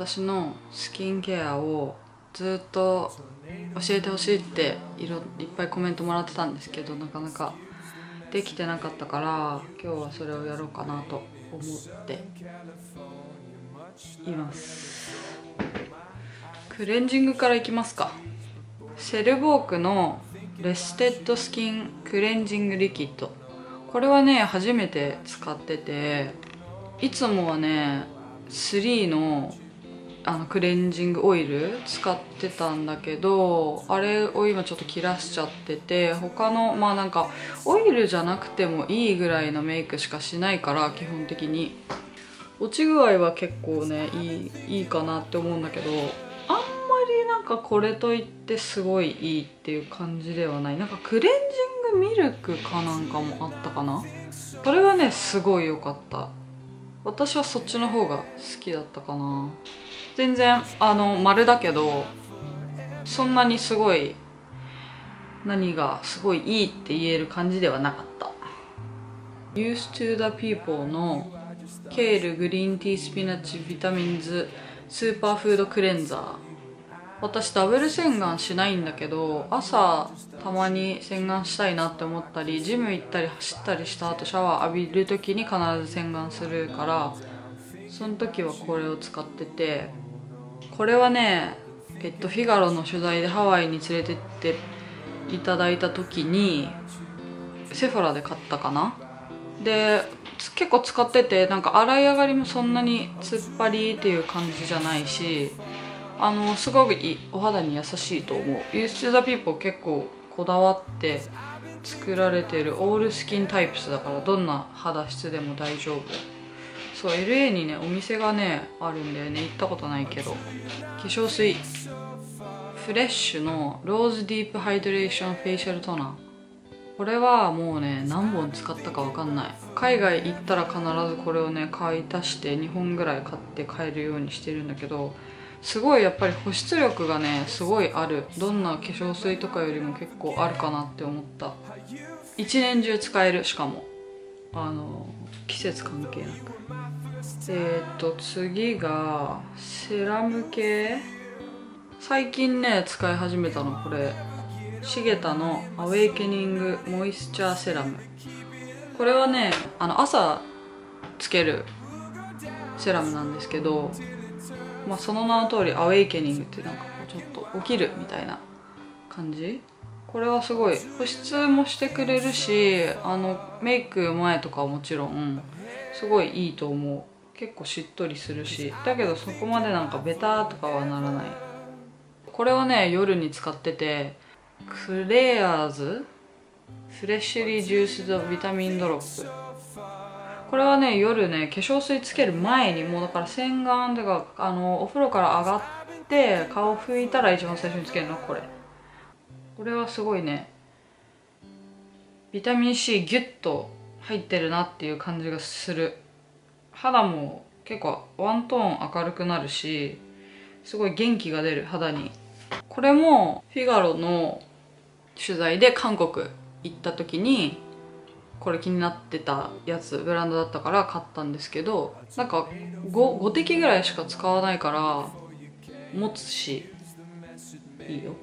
私のスキンケアをずっと教えてほしいっていっぱいコメントもらってたんですけど、なかなかできてなかったから、今日はそれをやろうかなと思っています。クレンジングからいきますか。セルボークのレステッドスキンクレンジングリキッド、これはね初めて使ってて、いつもはね3のクレンジングオイル使ってたんだけど、あれを今ちょっと切らしちゃってて、他のなんかオイルじゃなくてもいいぐらいのメイクしかしないから、基本的に落ち具合は結構ねいいかなって思うんだけど、あんまりなんかこれといってすごいいいっていう感じではない。なんかクレンジングミルクかなんかもあったかな。それはねすごい良かった。私はそっちの方が好きだったかな。全然丸だけど、そんなにすごい何がすごいいいって言える感じではなかった。 Used to the People のケールグリーンティースピナッチビタミンズスーパーフードクレンザー。私ダブル洗顔しないんだけど、朝たまに洗顔したいなって思ったり、ジム行ったり走ったりした後シャワー浴びる時に必ず洗顔するから、その時はこれを使ってて、これはねフィガロの取材でハワイに連れてっていただいた時にセフォラで買ったかな。で結構使ってて、なんか洗い上がりもそんなに突っ張りっていう感じじゃないし、すごくお肌に優しいと思う。Used to the People 結構こだわって作られてるオールスキンタイプスだから、どんな肌質でも大丈夫。そう、 LA にねお店がねあるんだよね。行ったことないけど。化粧水フレッシュのローズディープハイドレーションフェイシャルトナー、これはもうね何本使ったか分かんない。海外行ったら必ずこれをね買い足して2本ぐらい買って帰るようにしてるんだけど、すごいやっぱり保湿力がねすごいある。どんな化粧水とかよりも結構あるかなって思った。一年中使える。しかも季節関係なく。次がセラム系。最近ね使い始めたのこれ、シゲタのアウェイケニングモイスチャーセラム。これはね朝つけるセラムなんですけど、その名の通りアウェイケニングってなんかちょっと起きるみたいな感じ。これはすごい保湿もしてくれるし、メイク前とかはもちろんすごいいいと思う。結構しっとりするし、だけどそこまでなんかベターとかはならない。これはね夜に使ってて、クレアーズフレッシュリージュースドビタミンドロップ。これはね夜ね化粧水つける前に、もうだから洗顔とかお風呂から上がって顔拭いたら一番最初につけるのこれ。これはすごいねビタミン C ギュッと入ってるなっていう感じがする。肌も結構ワントーン明るくなるし、すごい元気が出る肌に。これもフィガロの取材で韓国行った時にこれ気になってたやつ、ブランドだったから買ったんですけど、なんか 5滴ぐらいしか使わないから持つしいいよ。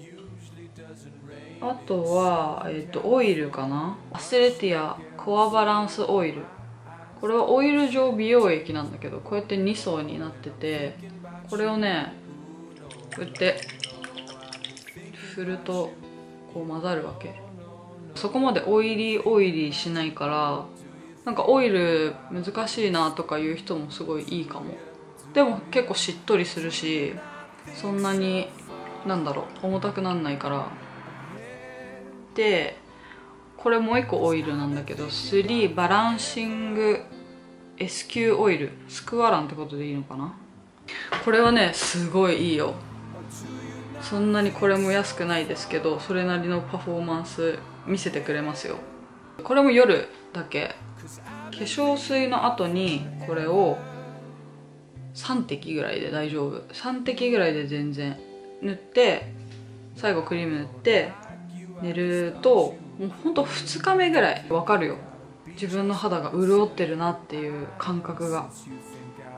あとはオイルかな。アスレティアコアバランスオイル。これはオイル状美容液なんだけど、こうやって2層になってて、これをねこうやって振るとこう混ざるわけ。そこまでオイリーしないから、なんかオイル難しいなとかいう人もすごいいいかも。でも結構しっとりするし、そんなに重たくなんないから。でこれもう一個オイルなんだけど、3バランシング S 級オイル、スクワランってことでいいのかな。これはねすごいいいよ。そんなにこれも安くないですけど、それなりのパフォーマンス見せてくれますよ。これも夜だけ。化粧水の後にこれを3滴ぐらいで大丈夫。3滴ぐらいで全然塗って、最後クリーム塗って寝ると、もうほんと2日目ぐらいわかるよ。自分の肌が潤ってるなっていう感覚が。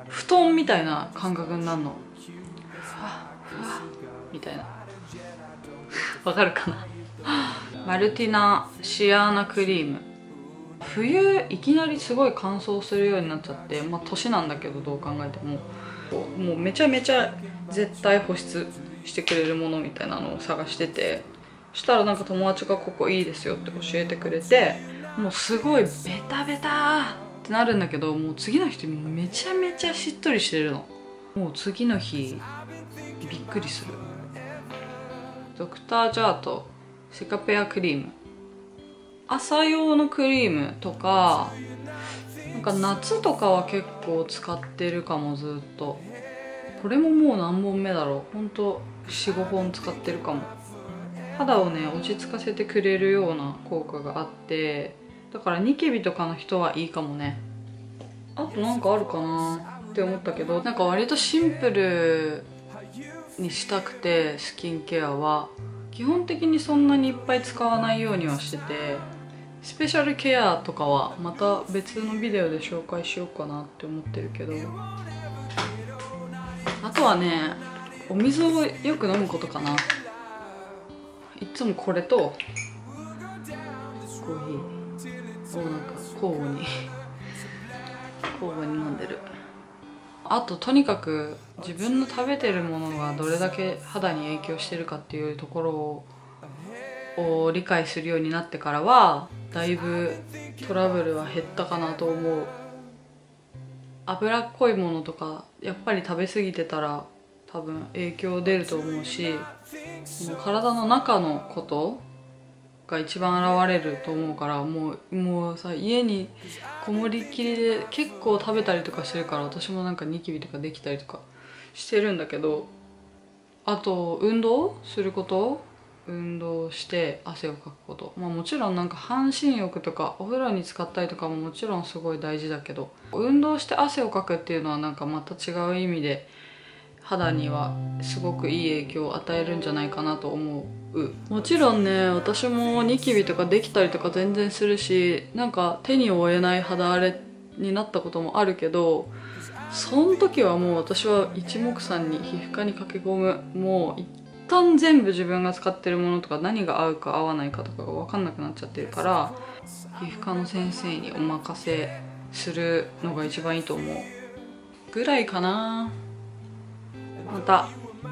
布団みたいな感覚になるの。ふわふわみたいなわかるかなマルティナシアーナクリーム。冬いきなりすごい乾燥するようになっちゃって、まあ年なんだけど、どう考えてももうめちゃめちゃ絶対保湿してくれるものみたいなのを探してて、そしたらなんか友達がここいいですよって教えてくれて、もうすごいベタベタってなるんだけど、もう次の日めちゃめちゃしっとりしてるの。もう次の日びっくりする。ドクタージャートセカペアクリーム、朝用のクリームとか、なんか夏とかは結構使ってるかも。ずっとこれももう何本目だろう、ほんと 4,5 本使ってるかも。肌をね落ち着かせてくれるような効果があって、だからニキビとかの人はいいかもね。あとなんかあるかなって思ったけど、なんか割とシンプルにしたくて、スキンケアは基本的にそんなにいっぱい使わないようにはしてて、スペシャルケアとかはまた別のビデオで紹介しようかなって思ってるけど、あとはねお水をよく飲むことかな。いつもこれとコーヒーをなんか交互に飲んでる。あととにかく自分の食べてるものがどれだけ肌に影響してるかっていうところを理解するようになってからはだいぶトラブルは減ったかなと思う。脂っこいものとかやっぱり食べ過ぎてたら多分影響出ると思うし、もう体の中のことが一番現れると思うから、もうさ家にこもりっきりで結構食べたりとかしてるから、私もなんかニキビとかできたりとかしてるんだけど、あと運動すること、運動して汗をかくこと、まあもちろんなんか半身浴とかお風呂に浸かったりとかももちろんすごい大事だけど、運動して汗をかくっていうのはなんかまた違う意味で肌にはすごくいい影響を与えるんじゃないかなと思う。もちろんね私もニキビとかできたりとか全然するし、なんか手に負えない肌荒れになったこともあるけど、その時はもう私は一目散に皮膚科に駆け込む。もう一旦全部自分が使ってるものとか何が合うか合わないかとかが分かんなくなっちゃってるから、皮膚科の先生にお任せするのが一番いいと思うぐらいかな。また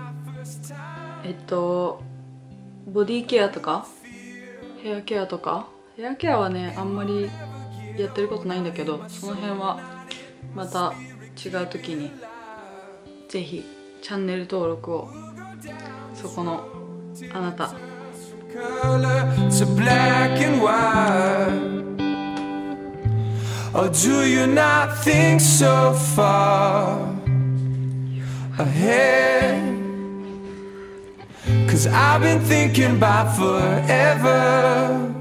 ボディケアとかヘアケアとか、ヘアケアはねあんまりやってることないんだけど、その辺はまた違う時にぜひチャンネル登録を。そこのあなた。Or do you not think so far ahead? 'Cause I've been thinking about forever.